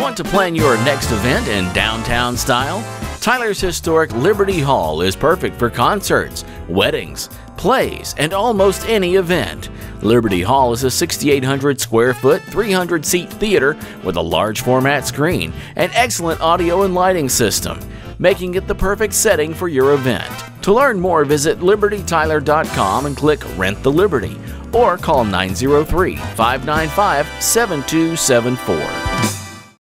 Want to plan your next event in downtown style? Tyler's historic Liberty Hall is perfect for concerts, weddings, plays, and almost any event. Liberty Hall is a 6,800 square foot, 300-seat theater with a large format screen and excellent audio and lighting system, making it the perfect setting for your event. To learn more, visit libertytyler.com and click Rent the Liberty or call 903-595-7274.